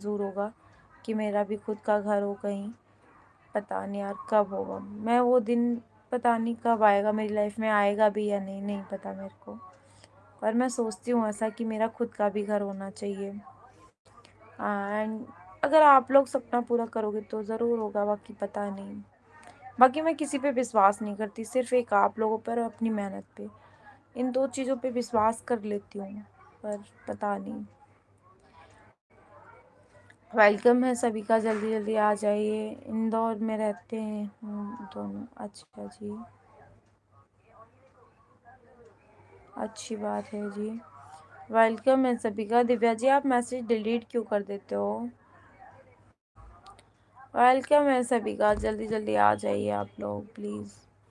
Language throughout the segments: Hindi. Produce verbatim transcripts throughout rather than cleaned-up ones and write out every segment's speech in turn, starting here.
मंजूर होगा कि मेरा भी खुद का घर हो कहीं। पता नहीं यार कब होगा, मैं वो दिन पता नहीं कब आएगा मेरी लाइफ में, आएगा भी या नहीं नहीं पता मेरे को, पर मैं सोचती हूँ ऐसा कि मेरा खुद का भी घर होना चाहिए। एंड अगर आप लोग सपना पूरा करोगे तो ज़रूर होगा, बाकी पता नहीं। बाकी मैं किसी पे विश्वास नहीं करती, सिर्फ एक आप लोगों पर और अपनी मेहनत पे, इन दो चीज़ों पे विश्वास कर लेती हूँ, पर पता नहीं। वेलकम है सभी का, जल्दी जल्दी आ जाइए। इंदौर में रहते हैं हम दोनों, अच्छा जी, अच्छी बात है जी। वेलकम है सभी का। दिव्या जी आप मैसेज डिलीट क्यों कर देते हो? वेलकम है सभी का, जल्दी जल्दी आ जाइए आप लोग प्लीज़।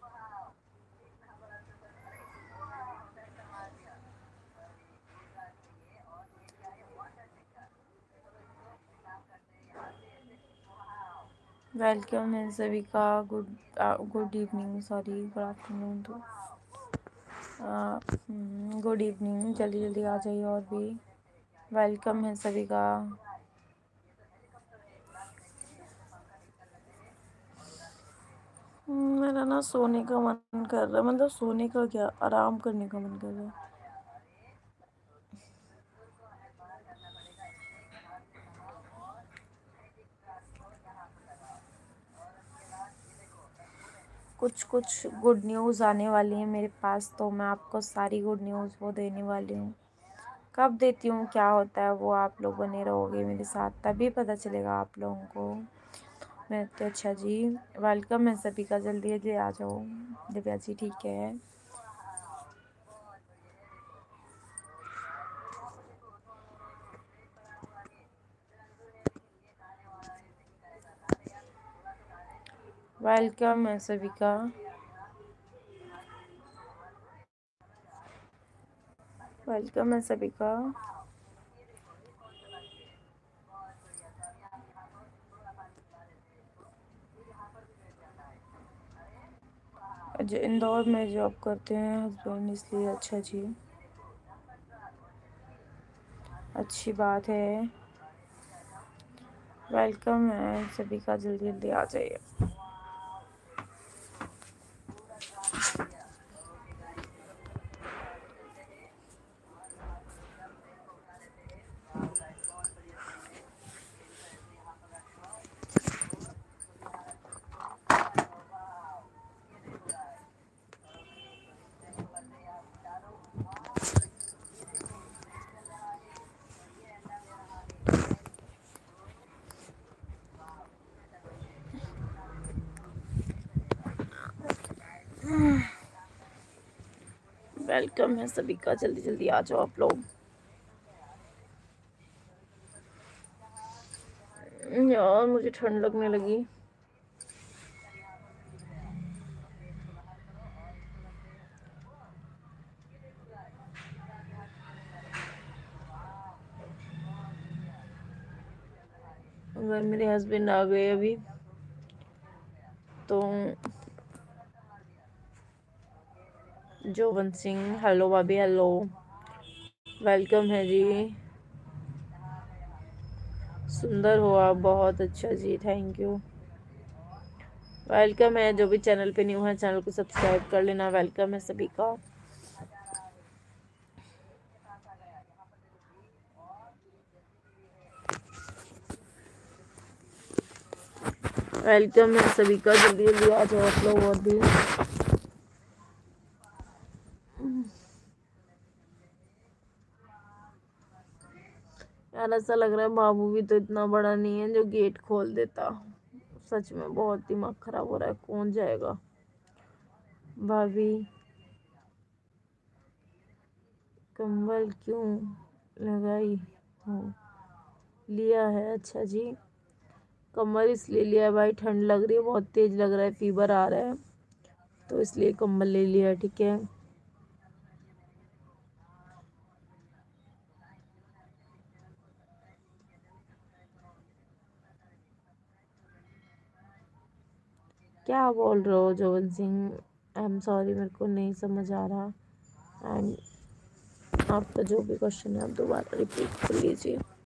वेलकम है सभी का। Good good evening, sorry good afternoon तो गुड इवनिंग, जल्दी जल्दी आ जाइए और भी। वेलकम है सभी का। मेरा ना सोने का मन कर रहा है, मतलब सोने का क्या, आराम करने का मन कर रहा है। कुछ कुछ गुड न्यूज़ आने वाली है मेरे पास, तो मैं आपको सारी गुड न्यूज़ वो देने वाली हूँ। कब देती हूँ क्या होता है वो आप लोग बने रहोगे मेरे साथ, तभी पता चलेगा आप लोगों को। मैं तो अच्छा जी, वेलकम है सभी का, जल्दी जल्दी आ जाओ। दिव्या जी ठीक है। वेलकम है सभी का। वेलकम है सभी का। जो इंदौर में जॉब करते हैं हस्बैंड, इसलिए अच्छा जी, अच्छी बात है। वेलकम है सभी का, जल्दी जल्दी आ जाइए। वेलकम है सभी का, जल्दी जल्दी आ जाओ आप लोग। यार मुझे ठंड लगने लगी। अगर मेरे हस्बैंड आ गए अभी तो। जोवन सिंह, हेलो भाभी, हेलो, वेलकम है जी। सुंदर हो आप, बहुत अच्छा जी, थैंक यू। वेलकम है, जो भी चैनल पे न्यू है चैनल को सब्सक्राइब कर लेना। वेलकम है सभी का। वेलकम है सभी का, जल्दी जल्दी आ जाओ आप लोग और भी। यार ऐसा लग रहा है बाबू भी तो इतना बड़ा नहीं है जो गेट खोल देता। सच में बहुत दिमाग खराब हो रहा है, कौन जाएगा। भाभी कंबल क्यों लगाई हो? लिया है, अच्छा जी। कंबल इसलिए लिया है भाई, ठंड लग रही है, बहुत तेज लग रहा है, फीवर आ रहा है, तो इसलिए कंबल ले लिया है, ठीक है। क्या बोल रहे हो जोवन सिंह? आई एम सॉरी, मेरे को नहीं समझ आ रहा। एंड आपका जो भी क्वेश्चन है आप दोबारा रिपीट कर लीजिए।